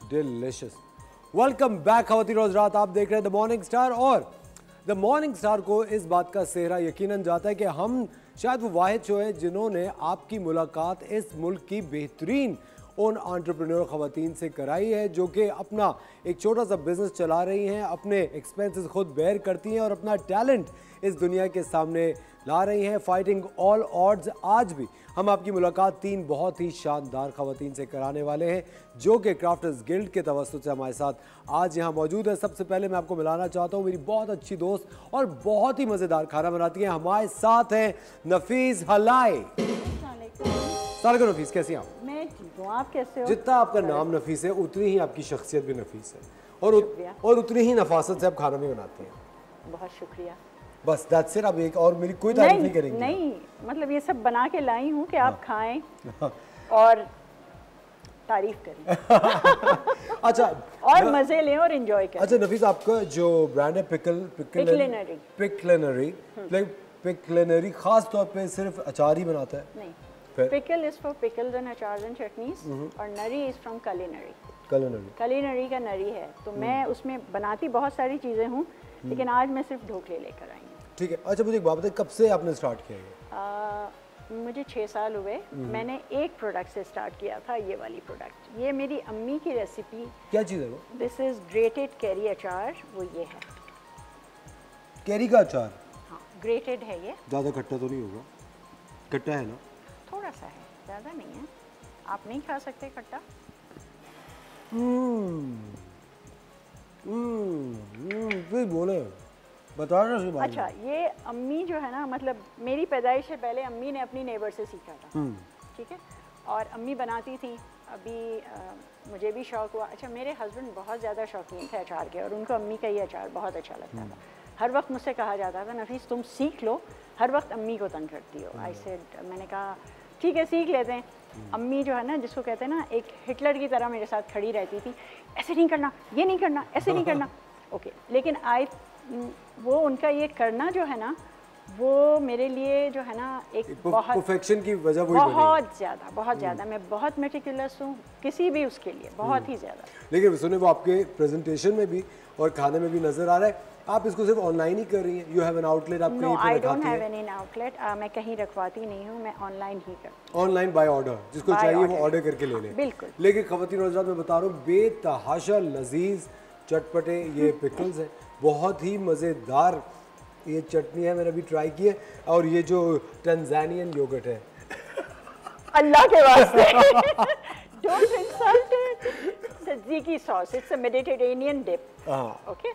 Delicious. Welcome back खवातीन और हज़रात, आप देख रहे हैं द मॉर्निंग स्टार। और द मॉर्निंग स्टार को इस बात का सेहरा यकीनन जाता है कि हम शायद वो वाहिद शो है जिन्होंने आपकी मुलाकात इस मुल्क की बेहतरीन उन एंटरप्रेन्योर खवातीन से कराई है जो कि अपना एक छोटा सा बिजनेस चला रही हैं, अपने एक्सपेंसेस खुद बेयर करती हैं और अपना टैलेंट इस दुनिया के सामने ला रही हैं, फाइटिंग ऑल ऑड्स। आज भी हम आपकी मुलाकात 3 बहुत ही शानदार खवातीन से कराने वाले हैं जो कि क्राफ्टर्स गिल्ड के तवस्सुत से हमारे साथ आज यहाँ मौजूद है। सबसे पहले मैं आपको मिलाना चाहता हूँ मेरी बहुत अच्छी दोस्त और बहुत ही मज़ेदार खाना बनाती हैं, हमारे साथ हैं नफीस हलाई। सलाम नफीस, कैसी हैं आप? मैं ठीक हूँ, आप कैसे हो? जितना आपका नाम नफीस है उतनी ही आपकी शख्सियत भी नफीस है और उतनी ही नफासत से आप खाना भी बनाती हैं। बहुत शुक्रिया। बस दैट्स इट। अब एक और मेरी कोई तारीफ नहीं करेंगे। नहीं, मतलब ये सब बना के लाई हूँ कि आप खाएं और तारीफ करें। अच्छा, और मजे लें और एंजॉय करें। अच्छा नफीस, आपका जो ब्रांड है पिकलिनरी खास तौर पे सिर्फ अचार ही बनाता है? नहीं, pickle is for pickles and अचार्स एंड चटनीज और नरी इज फ्रॉम कलिनरी का नरी है। तो मैं उसमें बनाती बहुत सारी चीज़ें हूँ, लेकिन आज मैं सिर्फ ढोकले लेकर आई हूँ। ठीक है। अच्छा मुझे एक बात बताइए, कब से आपने स्टार्ट किया है? मुझे 6 साल हुए। मैंने एक प्रोडक्ट से स्टार्ट किया था, ये वाली प्रोडक्ट। ये मेरी अम्मी की रेसिपी। क्या चीज़ है वो? दिस इज ग्रेटेड कैरी अचार। वो ये है कैरी का अचार। हाँ, ग्रेटेड है ये। ज़्यादा खट्टा तो नहीं होगा? खट्टा है ना? थोड़ा सा है, ज़्यादा नहीं है। आप नहीं खा सकते खट्टा? फिर बोले बताना सी बात। अच्छा, ये अम्मी जो है ना, मतलब मेरी पैदाइश से पहले अम्मी ने अपनी नेबर से सीखा था। ठीक है। और अम्मी बनाती थी। अभी मुझे भी शौक़ हुआ। अच्छा, मेरे हस्बैंड बहुत ज़्यादा शौकीन थे अचार के और उनको अम्मी का ये अचार बहुत अच्छा लगता था। हर वक्त मुझसे कहा जाता था, नफीस तुम सीख लो, हर वक्त अम्मी को तंग करती हो। मैंने कहा ठीक है, सीख लेते हैं। अम्मी जो है ना, जिसको कहते हैं ना, एक हिटलर की तरह मेरे साथ खड़ी रहती थी। ऐसे नहीं करना, ये नहीं करना, ऐसे नहीं करना। ओके, लेकिन वो उनका ये करना जो है ना, वो मेरे लिए जो है ना एक बहुत परफेक्शन की वजह वही बहुत ज़्यादा मैं बहुत मेटिकुलस हूँ किसी भी उसके लिए, बहुत ही ज़्यादा। लेकिन सुने, वो आपके प्रेजेंटेशन में भी और खाने में भी नजर आ रहा है। आप इसको सिर्फ ऑनलाइन ही कर रही हैं? You have an outlet? आप कहीं पे रखवाती हैं? No, I don't have any outlet. मैं कहीं रखवाती नहीं हूँ, मैं ऑनलाइन ही करती हूँ। ऑनलाइन बाय ऑर्डर, जिसको चाहिए वो ऑर्डर करके ले लें। बिल्कुल। लेकिन खवातीन और हज़रात, मैं बता रहा हूँ बेतहाशा लजीज चटपटे ये पिकल्स हैं, बहुत ही मज़ेदार ये चटनी है, मैंने अभी ट्राई की है। और ये जो टंजानियन योगर्ट है, अल्लाह के वास्ते don't insult it. Tzatziki sauce, it's a Mediterranean dip. Okay,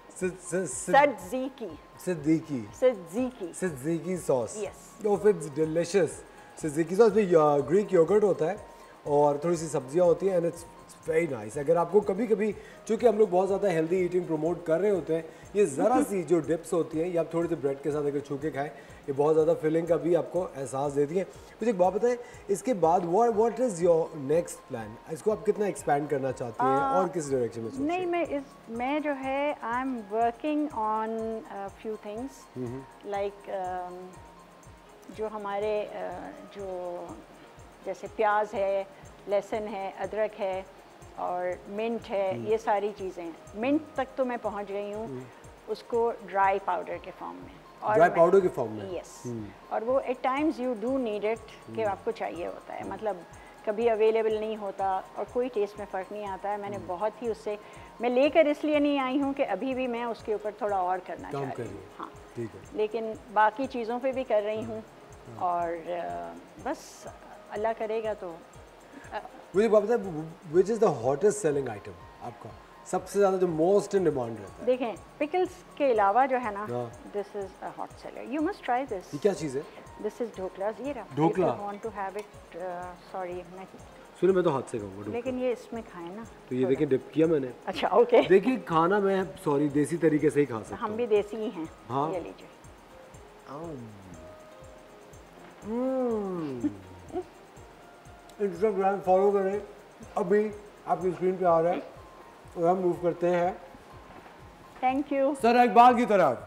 tzatziki sauce. Yes, oh, it's delicious. Tzatziki sauce में ग्रीक योगर्ट होता है और थोड़ी सी सब्जियां होती हैं एंड इट्स वेरी नाइस। अगर आपको कभी कभी, चूँकि हम लोग बहुत ज़्यादा हेल्दी ईटिंग प्रमोट कर रहे होते हैं, ये ज़रा सी जो डिप्स होती हैं, ये आप थोड़ी सी ब्रेड के साथ अगर छू के खाएं, ये बहुत ज़्यादा फिलिंग का भी आपको एहसास देती हैं। मुझे एक बात बताएं, इसके बाद what is your next plan? इसको आप कितना एक्सपैंड करना चाहती हैं और किस डायरेक्शन में सोच रही हैं? नहीं, मैं जो है I am working on few things, like जो हमारे जो जैसे प्याज है, लहसुन है, अदरक है और मिंट है, ये सारी चीज़ें। मिंट तक तो मैं पहुंच गई हूँ, उसको ड्राई पाउडर के फॉर्म में। और ड्राई पाउडर के फॉर्म में? यस। और वो at times you do need it, कि आपको चाहिए होता है, मतलब कभी अवेलेबल नहीं होता और कोई टेस्ट में फ़र्क नहीं आता है। मैंने बहुत ही उससे, मैं लेकर इसलिए नहीं आई हूँ कि अभी भी मैं उसके ऊपर थोड़ा और करना चाह रही हूँ। हाँ, ठीक है। लेकिन बाकी चीज़ों पे भी कर रही हूँ और बस अल्लाह करेगा तो। मुझे पता है, which is the hottest selling item आपका, सबसे ज़्यादा जो मोस्ट इन डिमांड रहता है? देखें, पिकल्स के अलावा जो है ना, this is a hot seller, you must try this. ये क्या चीज़ है? This is dhokla. ये रहा dhokla. I want to have it. Sorry, मैं सुनिए, मैं तो हाथ से खाऊंगा, लेकिन ये इसमें खाएं ना। तो ये देखिए, डिप किया मैंने। अच्छा, ओके। देखिए, खाना मैं सॉरी देसी तरीके से ही खा सकता हूँ। हम भी देसी ही हैं। हाँ, ये लीजिए। इंस्टाग्राम फॉलो करें, अभी आपकी स्क्रीन पे आ रहा है और हम मूव करते हैं। थैंक यू सर, इकबाल की तरफ।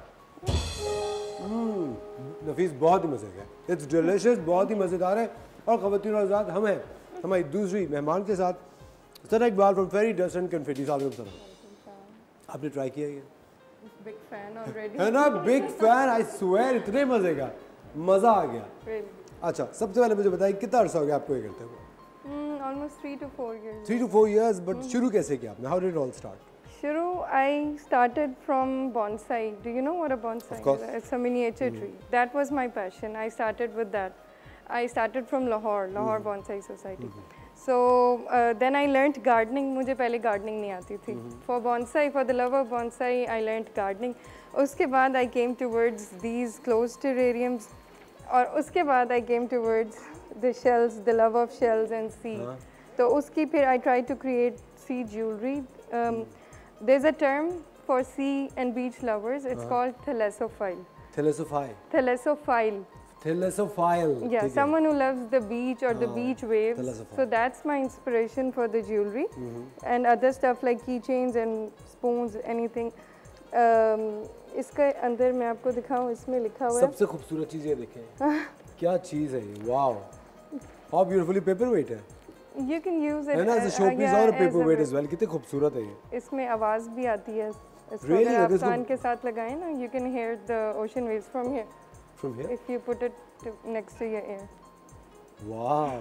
नफीस, बहुत ही मज़े का, इट्स डिलिशियस, बहुत ही मज़ेदार है। और ख़वातीन और हज़रात, हम हैं हमारी दूसरी मेहमान के साथ। Sana Iqbal from Fairy Dust and Confetti. Sana आपने ट्राई किया ये? Big fan already. है ना, बिग फैन, आई स्वेयर, इतने मजे का, मजा आ गया। Really? अच्छा, सबसे पहले मुझे बताइए कितना अर्सा हो गया आपको ये करते हुए? Almost 3 to 4 years. 3 to 4 years, but शुरू कैसे किया आपने? How did it all start? Shuru, I started from bonsai. Do you know what a bonsai Of course. is? It's a miniature tree. That was my passion. I started with that. I started from Lahore Bonsai Society. So then I learnt gardening. मुझे पहले gardening नहीं आती थी. For bonsai, for the love of bonsai, I learnt gardening. उसके बाद I came towards these closed terrariums. और उसके बाद I came towards the shells, the love of shells and sea. तो उसकी फिर I tried to create sea jewelry. There's a term for sea and beach lovers. It's called thalassophile. Thalassophile. Thalassophile. Thalassophile. Yeah, someone who loves the beach or the beach waves. Thalassophile. So that's my inspiration for the jewelry and other stuff like keychains and spoons, anything. इसके अंदर मैं आपको दिखाऊं, इसमें लिखा हुआ है। सबसे खूबसूरत चीज़ ये देखें, क्या चीज़ है ये, वाओ, how beautifully paperweight है। You can use it है ना, as a showpiece और paperweight as well, कितने खूबसूरत है ये। इसमें आवाज़ भी आती है। इसको Really? अगर आप कान के साथ लगाएं ना, you can hear the ocean waves from here. From here? If you put it next to your ear. वाह,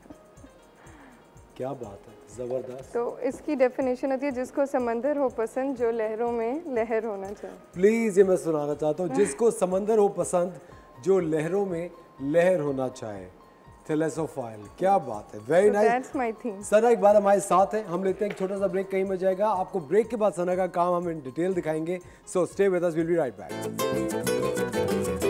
क्या बात है, ज़बरदस्त। तो इसकी डेफिनेशन होती है जिसको समंदर हो पसंद, जो लहरों में लहर होना चाहे। प्लीज़ ये मैं सुनाना चाहता हूँ, जिसको समंदर हो पसंद, जो लहरों में लहर होना चाहे। थैलेसोफाइल, क्या बात है, very nice. That's my theme. Sana एक बार हमारे साथ है, हम लेते हैं एक छोटा सा ब्रेक, कहीं मिल जाएगा आपको। ब्रेक के बाद सना का काम हम इन डिटेल दिखाएंगे, so stay with us, will be right back.